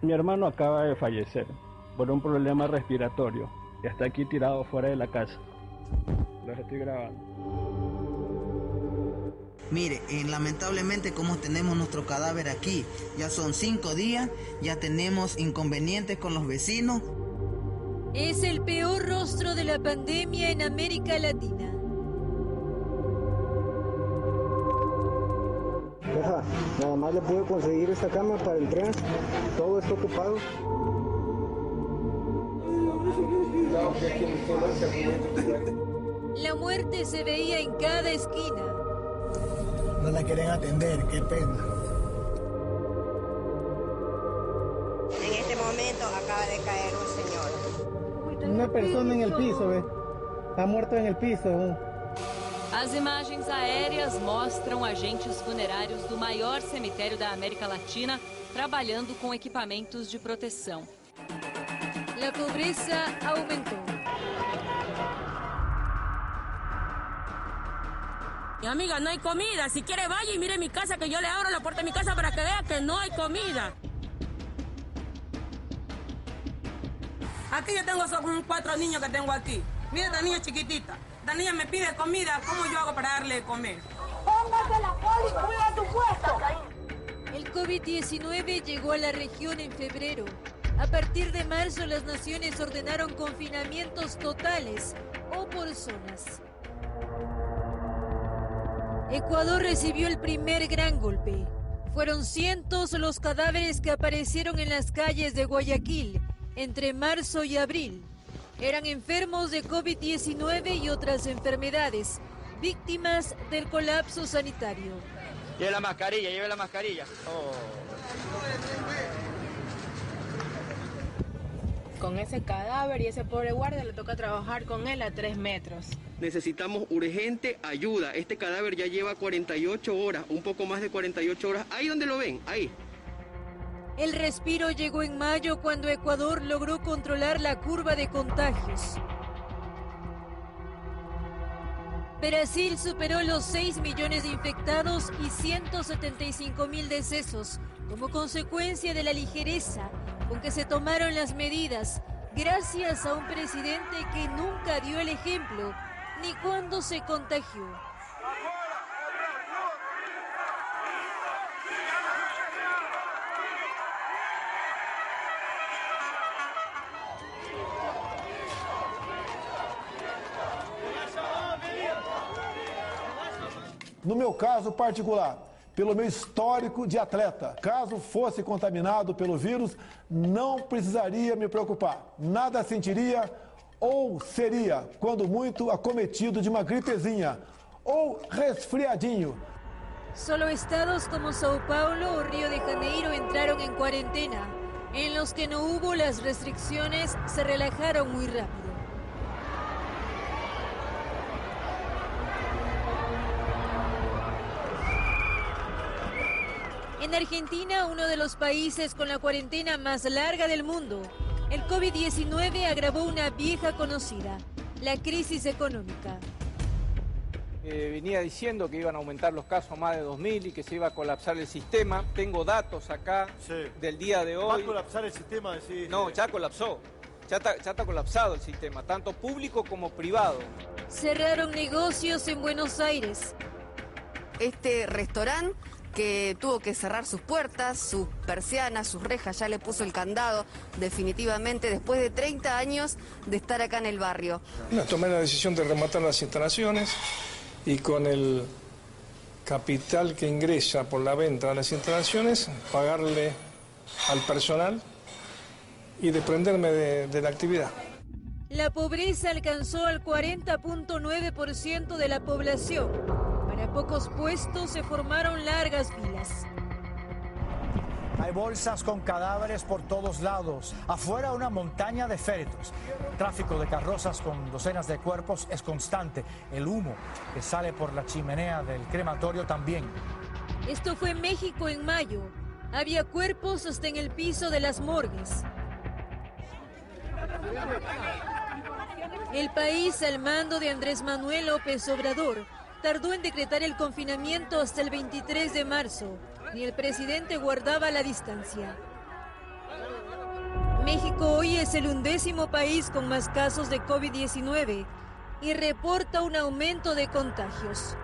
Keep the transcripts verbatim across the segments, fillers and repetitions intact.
Mi hermano acaba de fallecer por un problema respiratorio y está aquí tirado fuera de la casa. Los estoy grabando. Mire, eh, lamentablemente como tenemos nuestro cadáver aquí, ya son cinco días, ya tenemos inconvenientes con los vecinos. Es el peor rostro de la pandemia en América Latina. Deja, nada más le puedo conseguir esta cama para el tren, todo está ocupado. La muerte se veía en cada esquina. No la quieren atender, qué pena. En este momento acaba de caer un señor. Una persona en el piso, ¿ves? Está muerto en el piso. As imagens aéreas mostram agentes funerários do maior cemitério da América Latina trabalhando com equipamentos de proteção. La pobreza aumentó. Mi amiga, no hay comida. Si quiere vaya y mire mi casa, que yo le abro la puerta de mi casa para que vea que no hay comida. Aquí yo tengo son cuatro niños que tengo aquí. Mira esta niña chiquitita. Esta niña me pide comida. ¿Cómo yo hago para darle de comer? Póngase la poli y cuida tu puesto. El COVID diecinueve llegó a la región en febrero. A partir de marzo, las naciones ordenaron confinamientos totales o por zonas. Ecuador recibió el primer gran golpe. Fueron cientos los cadáveres que aparecieron en las calles de Guayaquil entre marzo y abril. Eran enfermos de COVID diecinueve y otras enfermedades, víctimas del colapso sanitario. Lleve la mascarilla, lleve la mascarilla. Oh. Con ese cadáver y ese pobre guardia le toca trabajar con él a tres metros. Necesitamos urgente ayuda. Este cadáver ya lleva cuarenta y ocho horas, un poco más de cuarenta y ocho horas. Ahí donde lo ven, ahí. El respiro llegó en mayo cuando Ecuador logró controlar la curva de contagios. Brasil superó los seis millones de infectados y ciento setenta y cinco mil decesos como consecuencia de la ligereza con que se tomaron las medidas, gracias a un presidente que nunca dio el ejemplo ni cuando se contagió. No meu caso particular, pelo meu histórico de atleta, caso fosse contaminado pelo vírus, não precisaria me preocupar. Nada sentiria ou seria, quando muito, acometido de uma gripezinha ou resfriadinho. Solo estados como Sao Paulo o Río de Janeiro entraron en cuarentena. En los que no hubo las restricciones, se relajaron muy rápido. En Argentina, uno de los países con la cuarentena más larga del mundo, el COVID diecinueve agravó una vieja conocida, la crisis económica. Eh, venía diciendo que iban a aumentar los casos a más de dos mil y que se iba a colapsar el sistema. Tengo datos acá sí. del día de hoy. ¿Va a colapsar el sistema? Decís, no, ya colapsó. Ya está, ya está colapsado el sistema, tanto público como privado. Cerraron negocios en Buenos Aires. Este restaurante que tuvo que cerrar sus puertas, sus persianas, sus rejas, ya le puso el candado definitivamente después de treinta años de estar acá en el barrio. No, tomé la decisión de rematar las instalaciones y con el capital que ingresa por la venta de las instalaciones, pagarle al personal y desprenderme de, de la actividad. La pobreza alcanzó al cuarenta punto nueve por ciento de la población. Para pocos puestos se formaron largas filas. Hay bolsas con cadáveres por todos lados. Afuera una montaña de féretros. Tráfico de carrozas con docenas de cuerpos es constante. El humo que sale por la chimenea del crematorio también. Esto fue en México en mayo. Había cuerpos hasta en el piso de las morgues. El país al mando de Andrés Manuel López Obrador tardó en decretar el confinamiento hasta el veintitrés de marzo. Ni el presidente guardaba la distancia. México hoy es el undécimo país con más casos de COVID diecinueve y reporta un aumento de contagios.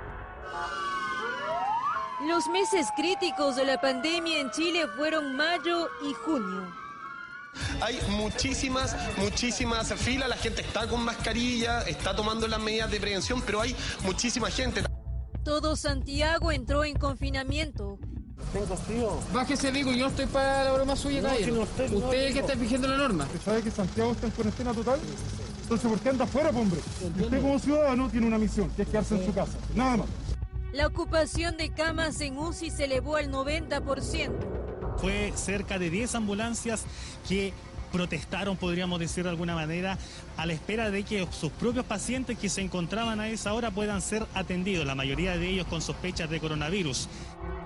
Los meses críticos de la pandemia en Chile fueron mayo y junio. Hay muchísimas, muchísimas filas, la gente está con mascarilla, está tomando las medidas de prevención, pero hay muchísima gente. Todo Santiago entró en confinamiento. Tengo frío. Bájese, digo, yo no estoy para la broma suya, no, caballero. Si no usted, usted no, es el que está exigiendo la norma. ¿Sabe que Santiago está en cuarentena total? Entonces, ¿por qué anda afuera, hombre? Usted como ciudadano tiene una misión, que es quedarse en su casa. Nada más. La ocupación de camas en U C I se elevó al noventa por ciento. Fue cerca de diez ambulancias que protestaron, podríamos decir de alguna manera, a la espera de que sus propios pacientes que se encontraban a esa hora puedan ser atendidos, la mayoría de ellos con sospechas de coronavirus.